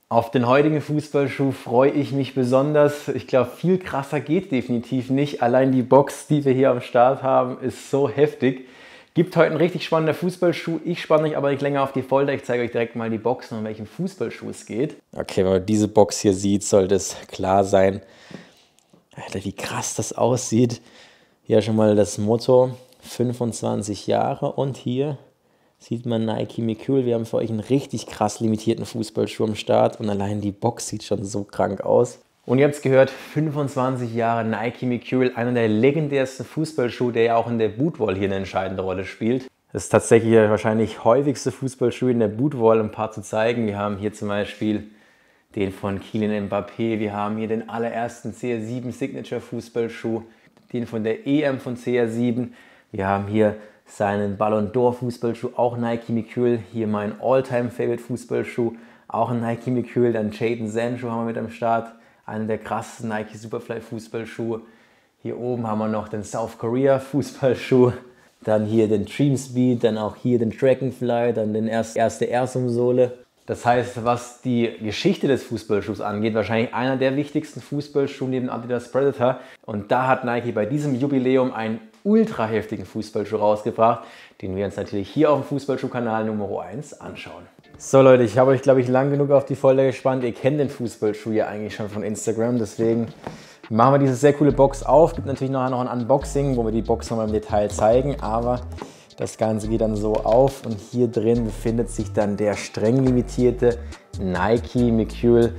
Auf den heutigen Fußballschuh freue ich mich besonders. Ich glaube, viel krasser geht definitiv nicht. Allein die Box, die wir hier am Start haben, ist so heftig. Gibt heute einen richtig spannenden Fußballschuh. Ich spanne euch aber nicht länger auf die Folter. Ich zeige euch direkt mal die Box und um welchen Fußballschuh es geht. Okay, wenn man diese Box hier sieht, sollte es klar sein, Alter, wie krass das aussieht. Hier schon mal das Motto, 25 Jahre, und hier sieht man Nike Mercurial. Wir haben für euch einen richtig krass limitierten Fußballschuh am Start und allein die Box sieht schon so krank aus. Und ihr habt es gehört, 25 Jahre Nike Mercurial, einer der legendärsten Fußballschuhe, der ja auch in der Bootwall hier eine entscheidende Rolle spielt. Das ist tatsächlich der wahrscheinlich häufigste Fußballschuh in der Bootwall, um ein paar zu zeigen. Wir haben hier zum Beispiel den von Kylian Mbappé, wir haben hier den allerersten CR7 Signature Fußballschuh, den von der EM von CR7, wir haben hier seinen Ballon d'Or Fußballschuh, auch Nike Mercurial, hier mein All-Time Favorite Fußballschuh, auch ein Nike Mercurial, dann Jadon Sancho haben wir mit am Start, einer der krassesten Nike Superfly Fußballschuhe. Hier oben haben wir noch den South Korea Fußballschuh, dann hier den Dream Speed, dann auch hier den Dragonfly, dann den erste Air-Sohle. Das heißt, was die Geschichte des Fußballschuhs angeht, wahrscheinlich einer der wichtigsten Fußballschuhe neben Adidas Predator. Und da hat Nike bei diesem Jubiläum einen ultra heftigen Fußballschuh rausgebracht, den wir uns natürlich hier auf dem Fußballschuhkanal Nummer 1 anschauen. So Leute, ich habe euch, glaube ich, lang genug auf die Folter gespannt. Ihr kennt den Fußballschuh ja eigentlich schon von Instagram, deswegen machen wir diese sehr coole Box auf. Gibt natürlich nachher noch ein Unboxing, wo wir die Box nochmal im Detail zeigen, aber das Ganze geht dann so auf und hier drin befindet sich dann der streng limitierte Nike Mercurial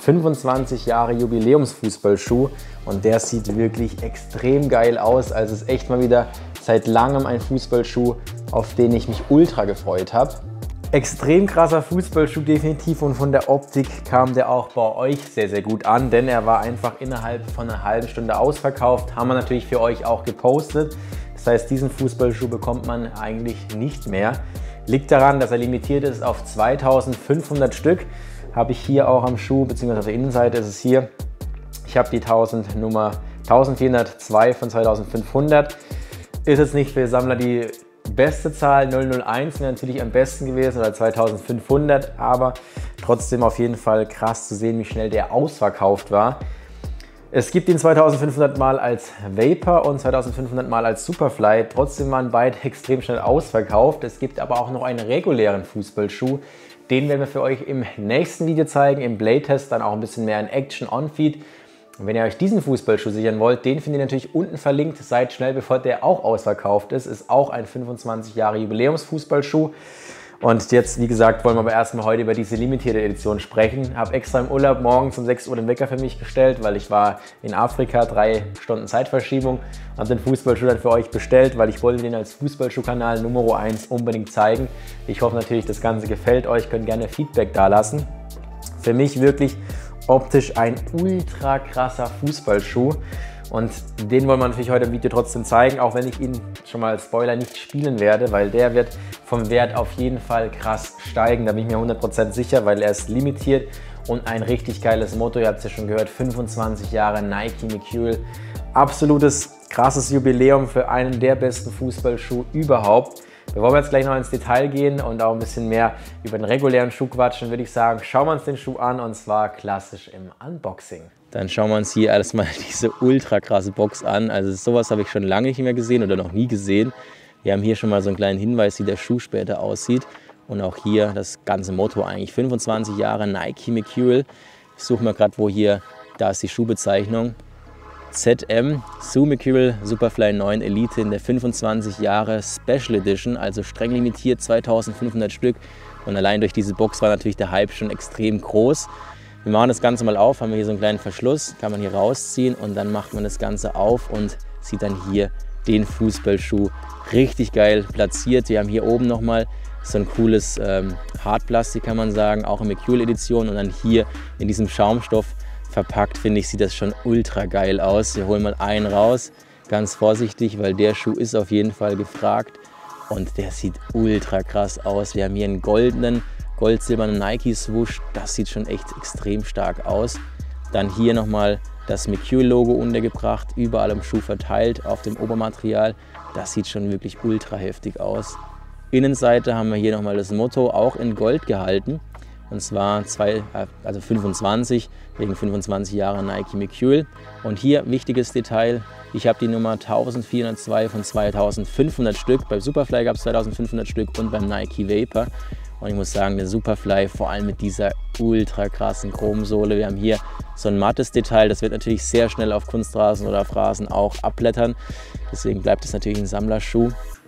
25 Jahre Jubiläumsfußballschuh, und der sieht wirklich extrem geil aus. Also es ist echt mal wieder seit langem ein Fußballschuh, auf den ich mich ultra gefreut habe. Extrem krasser Fußballschuh definitiv, und von der Optik kam der auch bei euch sehr, sehr gut an, denn er war einfach innerhalb von einer halben Stunde ausverkauft. Haben wir natürlich für euch auch gepostet. Das heißt, diesen Fußballschuh bekommt man eigentlich nicht mehr. Liegt daran, dass er limitiert ist auf 2500 Stück. Habe ich hier auch am Schuh, beziehungsweise auf der Innenseite ist es hier. Ich habe die Nummer 1402 von 2500. Ist jetzt nicht für Sammler die beste Zahl, 001 wäre natürlich am besten gewesen, oder 2500, aber trotzdem auf jeden Fall krass zu sehen, wie schnell der ausverkauft war. Es gibt ihn 2500 Mal als Vapor und 2500 Mal als Superfly. Trotzdem waren beide extrem schnell ausverkauft. Es gibt aber auch noch einen regulären Fußballschuh. Den werden wir für euch im nächsten Video zeigen, im Blade-Test, dann auch ein bisschen mehr in Action On-Feed. Und wenn ihr euch diesen Fußballschuh sichern wollt, den findet ihr natürlich unten verlinkt. Seid schnell, bevor der auch ausverkauft ist. Ist auch ein 25 Jahre Jubiläumsfußballschuh. Und jetzt, wie gesagt, wollen wir aber erstmal heute über diese limitierte Edition sprechen. Habe extra im Urlaub morgens um 6 Uhr den Wecker für mich gestellt, weil ich war in Afrika, 3 Stunden Zeitverschiebung. Habe den Fußballschuh dann für euch bestellt, weil ich wollte den als Fußballschuhkanal Nummer 1 unbedingt zeigen. Ich hoffe natürlich, das Ganze gefällt euch. Könnt gerne Feedback da lassen. Für mich wirklich optisch ein ultra krasser Fußballschuh. Und den wollen wir natürlich heute im Video trotzdem zeigen, auch wenn ich ihn schon mal als Spoiler nicht spielen werde, weil der wird vom Wert auf jeden Fall krass steigen. Da bin ich mir 100% sicher, weil er ist limitiert und ein richtig geiles Motto. Ihr habt es ja schon gehört, 25 Jahre Nike Mercurial. Absolutes krasses Jubiläum für einen der besten Fußballschuhe überhaupt. Bevor wir jetzt gleich noch ins Detail gehen und auch ein bisschen mehr über den regulären Schuh quatschen, würde ich sagen, schauen wir uns den Schuh an, und zwar klassisch im Unboxing. Dann schauen wir uns hier erstmal diese ultra krasse Box an. Also sowas habe ich schon lange nicht mehr gesehen oder noch nie gesehen. Wir haben hier schon mal so einen kleinen Hinweis, wie der Schuh später aussieht. Und auch hier das ganze Motto eigentlich, 25 Jahre Nike Mercurial. Ich suche mal gerade, wo hier, da ist die Schuhbezeichnung. ZM, Zoo Mercurial Superfly 9 Elite in der 25 Jahre Special Edition, also streng limitiert, 2500 Stück. Und allein durch diese Box war natürlich der Hype schon extrem groß. Wir machen das Ganze mal auf, haben wir hier so einen kleinen Verschluss, kann man hier rausziehen, und dann macht man das Ganze auf und sieht dann hier den Fußballschuh richtig geil platziert. Wir haben hier oben nochmal so ein cooles Hartplastik, kann man sagen, auch in Mercurial Edition, und dann hier in diesem Schaumstoff verpackt, finde ich, sieht das schon ultra geil aus. Wir holen mal einen raus, ganz vorsichtig, weil der Schuh ist auf jeden Fall gefragt und der sieht ultra krass aus. Wir haben hier einen gold-silbernen Nike-Swoosh, das sieht schon echt extrem stark aus. Dann hier nochmal das Mercurial-Logo untergebracht, überall am Schuh verteilt auf dem Obermaterial. Das sieht schon wirklich ultra heftig aus. Innenseite haben wir hier nochmal das Motto, auch in Gold gehalten. und zwar 25, wegen 25 Jahre Nike Mercurial. Und hier wichtiges Detail, ich habe die Nummer 1402 von 2500 Stück, beim Superfly gab es 2500 Stück und beim Nike Vapor. Und ich muss sagen, der Superfly, vor allem mit dieser ultra krassen Chromsohle. Wir haben hier so ein mattes Detail, das wird natürlich sehr schnell auf Kunstrasen oder auf Rasen auch abblättern. Deswegen bleibt es natürlich ein Sammlerschuh.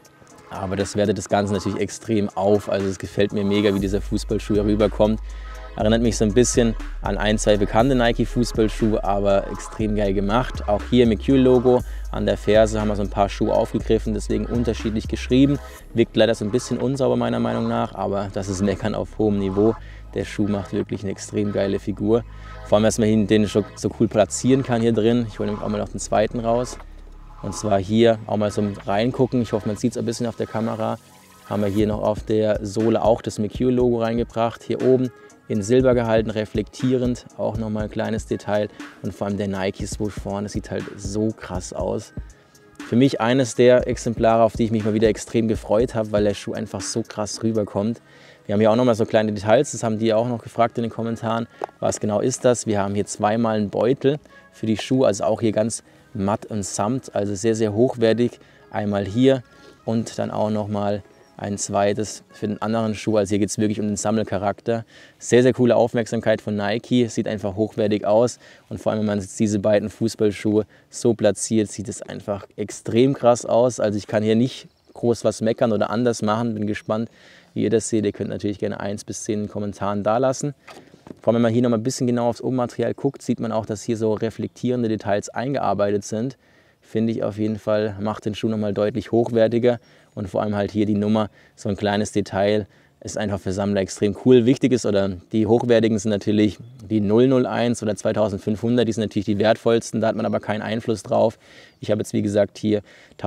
Aber das wertet das Ganze natürlich extrem auf. Also es gefällt mir mega, wie dieser Fußballschuh hier rüberkommt. Erinnert mich so ein bisschen an ein, zwei bekannte Nike-Fußballschuhe, aber extrem geil gemacht. Auch hier Mercurial-Logo an der Ferse haben wir so ein paar Schuhe aufgegriffen, deswegen unterschiedlich geschrieben. Wirkt leider so ein bisschen unsauber meiner Meinung nach, aber das ist Meckern auf hohem Niveau. Der Schuh macht wirklich eine extrem geile Figur. Vor allem, dass man den so cool platzieren kann hier drin. Ich hole nämlich auch mal noch den zweiten raus. Und zwar hier auch mal so reingucken. Ich hoffe, man sieht es ein bisschen auf der Kamera. Haben wir hier noch auf der Sohle auch das Mercurial-Logo reingebracht. Hier oben in Silber gehalten, reflektierend, auch nochmal ein kleines Detail. Und vor allem der Nike-Swoosh vorne sieht halt so krass aus. Für mich eines der Exemplare, auf die ich mich mal wieder extrem gefreut habe, weil der Schuh einfach so krass rüberkommt. Wir haben hier auch nochmal so kleine Details, das haben die auch noch gefragt in den Kommentaren. Was genau ist das? Wir haben hier zweimal einen Beutel für die Schuhe, also auch hier ganz matt und samt, also sehr, sehr hochwertig. Einmal hier und dann auch nochmal ein zweites für den anderen Schuh. Also hier geht es wirklich um den Sammelcharakter. Sehr, sehr coole Aufmerksamkeit von Nike. Sieht einfach hochwertig aus. Und vor allem, wenn man jetzt diese beiden Fußballschuhe so platziert, sieht es einfach extrem krass aus. Also ich kann hier nicht groß was meckern oder anders machen. Bin gespannt, wie ihr das seht. Ihr könnt natürlich gerne 1 bis 10 in den Kommentaren da lassen. Vor allem, wenn man hier noch mal ein bisschen genau aufs Obermaterial guckt, sieht man auch, dass hier so reflektierende Details eingearbeitet sind. Finde ich auf jeden Fall, macht den Schuh noch mal deutlich hochwertiger. Und vor allem halt hier die Nummer, so ein kleines Detail, ist einfach für Sammler extrem cool. Wichtig ist, oder die hochwertigen sind natürlich die 001 oder 2500, die sind natürlich die wertvollsten, da hat man aber keinen Einfluss drauf. Ich habe jetzt wie gesagt hier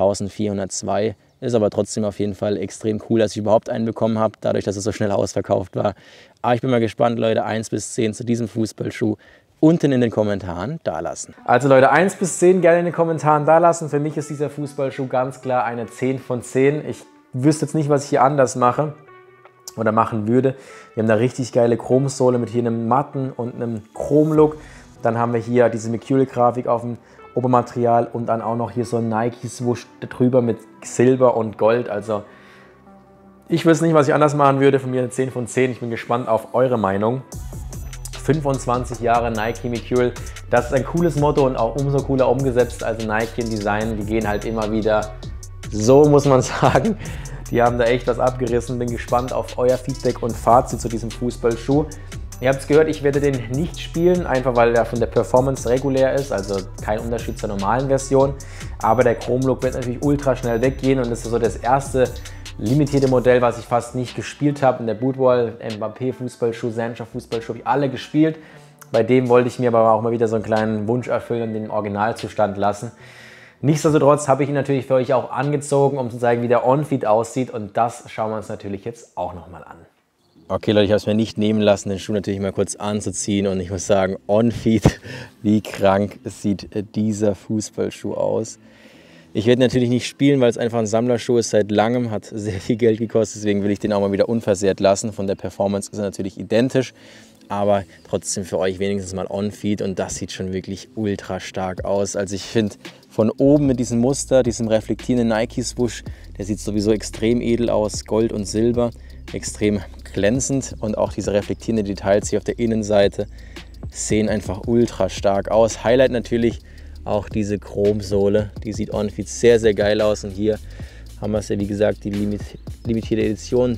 1402, ist aber trotzdem auf jeden Fall extrem cool, dass ich überhaupt einen bekommen habe, dadurch, dass es so schnell ausverkauft war. Aber ich bin mal gespannt, Leute, 1 bis 10 zu diesem Fußballschuh. Unten in den Kommentaren dalassen. Also Leute, 1 bis 10 gerne in den Kommentaren dalassen. Für mich ist dieser Fußballschuh ganz klar eine 10 von 10. Ich wüsste jetzt nicht, was ich hier anders mache oder machen würde. Wir haben da richtig geile Chromsohle mit hier einem matten und einem Chrom-Look. Dann haben wir hier diese Mercurial-Grafik auf dem Obermaterial und dann auch noch hier so ein Nike-Swoosh drüber mit Silber und Gold. Also ich wüsste nicht, was ich anders machen würde. Von mir eine 10 von 10. Ich bin gespannt auf eure Meinung. 25 Jahre Nike Mercurial, das ist ein cooles Motto und auch umso cooler umgesetzt. Also Nike im Design, die gehen halt immer wieder so, muss man sagen. Die haben da echt was abgerissen. Bin gespannt auf euer Feedback und Fazit zu diesem Fußballschuh. Ihr habt es gehört, ich werde den nicht spielen, einfach weil er von der Performance regulär ist, also kein Unterschied zur normalen Version. Aber der Chrome-Look wird natürlich ultra schnell weggehen und das ist so das erste limitierte Modell, was ich fast nicht gespielt habe. In der Bootwall, Mbappé Fußballschuh, Sancho Fußballschuh, habe ich alle gespielt. Bei dem wollte ich mir aber auch mal wieder so einen kleinen Wunsch erfüllen und den Originalzustand lassen. Nichtsdestotrotz habe ich ihn natürlich für euch auch angezogen, um zu zeigen, wie der On-Feed aussieht. Und das schauen wir uns natürlich jetzt auch nochmal an. Okay Leute, ich habe es mir nicht nehmen lassen, den Schuh natürlich mal kurz anzuziehen. Und ich muss sagen, On-Feed, wie krank sieht dieser Fußballschuh aus. Ich werde natürlich nicht spielen, weil es einfach ein Sammlerschuh ist seit langem, hat sehr viel Geld gekostet, deswegen will ich den auch mal wieder unversehrt lassen. Von der Performance ist er natürlich identisch, aber trotzdem für euch wenigstens mal On-Feed und das sieht schon wirklich ultra stark aus. Also ich finde von oben mit diesem Muster, diesem reflektierenden Nike-Swoosh, der sieht sowieso extrem edel aus, Gold und Silber, extrem glänzend und auch diese reflektierenden Details hier auf der Innenseite sehen einfach ultra stark aus. Highlight natürlich auch diese Chromsohle, die sieht On-Feed sehr, sehr geil aus. Und hier haben wir es ja, wie gesagt, die limitierte Edition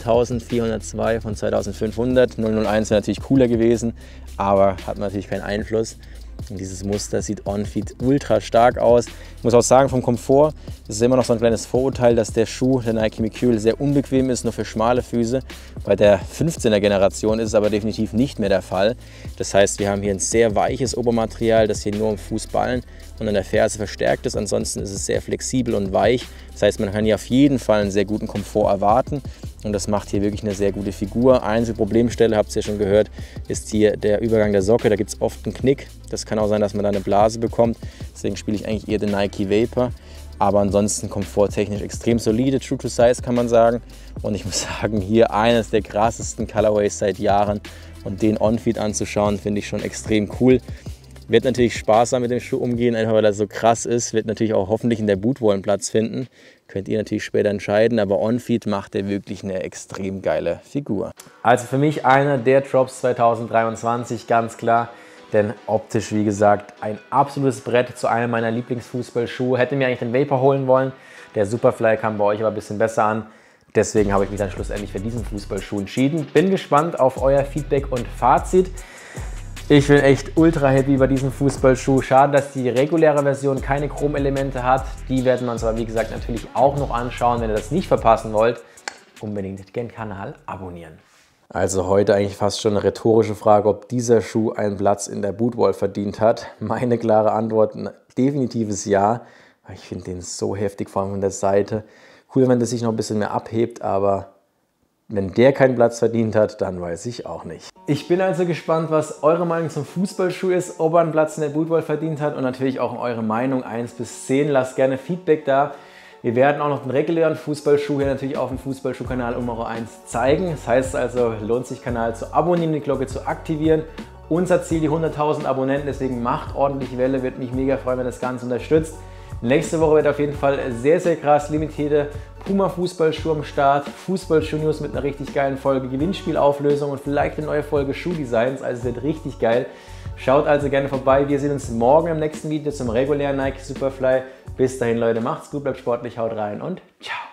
1402 von 2500. 001 wäre natürlich cooler gewesen, aber hat natürlich keinen Einfluss. Und dieses Muster sieht On-Feed ultra stark aus. Ich muss auch sagen, vom Komfort, das ist immer noch so ein kleines Vorurteil, dass der Schuh, der Nike Mercurial, sehr unbequem ist, nur für schmale Füße. Bei der 15er Generation ist es aber definitiv nicht mehr der Fall. Das heißt, wir haben hier ein sehr weiches Obermaterial, das hier nur am Fußballen und an der Ferse verstärkt ist. Ansonsten ist es sehr flexibel und weich. Das heißt, man kann hier auf jeden Fall einen sehr guten Komfort erwarten. Und das macht hier wirklich eine sehr gute Figur. Einzige Problemstelle, habt ihr ja schon gehört, ist hier der Übergang der Socke. Da gibt es oft einen Knick. Das kann auch sein, dass man da eine Blase bekommt. Deswegen spiele ich eigentlich eher den Nike Vapor. Aber ansonsten komforttechnisch extrem solide, true to size kann man sagen. Und ich muss sagen, hier eines der krassesten Colorways seit Jahren. Und den On-Feed anzuschauen, finde ich schon extrem cool. Wird natürlich sparsam mit dem Schuh umgehen, einfach weil er so krass ist. Wird natürlich auch hoffentlich in der Bootwall einen Platz finden. Könnt ihr natürlich später entscheiden, aber On-Feed macht er wirklich eine extrem geile Figur. Also für mich einer der Drops 2023, ganz klar. Denn optisch, wie gesagt, ein absolutes Brett zu einem meiner Lieblingsfußballschuhe. Hätte mir eigentlich den Vapor holen wollen. Der Superfly kam bei euch aber ein bisschen besser an. Deswegen habe ich mich dann schlussendlich für diesen Fußballschuh entschieden. Bin gespannt auf euer Feedback und Fazit. Ich bin echt ultra happy über diesen Fußballschuh. Schade, dass die reguläre Version keine Chromelemente hat. Die werden wir uns aber, wie gesagt, natürlich auch noch anschauen. Wenn ihr das nicht verpassen wollt, unbedingt den Kanal abonnieren. Also heute eigentlich fast schon eine rhetorische Frage, ob dieser Schuh einen Platz in der Bootwall verdient hat. Meine klare Antwort, ein definitives Ja. Ich finde den so heftig, vor allem von der Seite. Cool, wenn das sich noch ein bisschen mehr abhebt, aber wenn der keinen Platz verdient hat, dann weiß ich auch nicht. Ich bin also gespannt, was eure Meinung zum Fußballschuh ist, ob er einen Platz in der Bootwall verdient hat und natürlich auch eure Meinung 1 bis 10. Lasst gerne Feedback da. Wir werden auch noch den regulären Fußballschuh hier natürlich auf dem Fußballschuhkanal Nummer 1 zeigen. Das heißt also, lohnt sich, den Kanal zu abonnieren, die Glocke zu aktivieren. Unser Ziel die 100.000 Abonnenten, deswegen macht ordentlich Welle, würde mich mega freuen, wenn ihr das Ganze unterstützt. Nächste Woche wird auf jeden Fall sehr, sehr krass limitierte Puma-Fußballschuhe am Start. Fußballschuh-News mit einer richtig geilen Folge, Gewinnspielauflösung und vielleicht eine neue Folge Schuhdesigns. Also es wird richtig geil. Schaut also gerne vorbei. Wir sehen uns morgen im nächsten Video zum regulären Nike Superfly. Bis dahin, Leute, macht's gut, bleibt sportlich, haut rein und ciao.